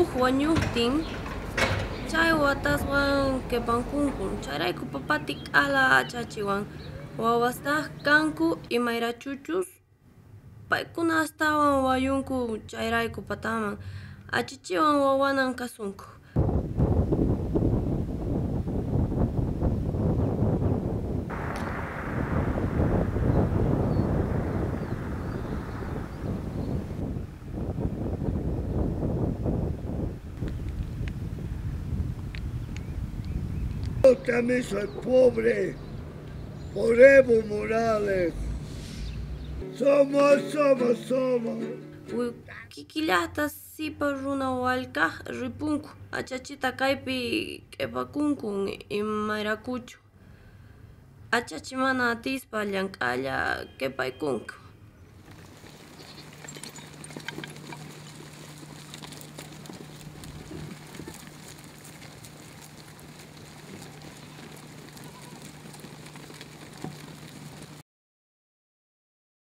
huk wañuqtin chay wataswan qhipankunkun chayrayku papata k'ala achachiwan wawastaq kanku imayrachuchus paykuna astawan wayunku chayrayku pataman achichiwan wawanan kasunku. Yo también soy pobre, por Evo Morales. Somos. Kikillata sipa runa walkaq ripunku achachita kaypi qhipakunkun imayrakuchu. Achachi mana atispa llank'alla qhipaykunku.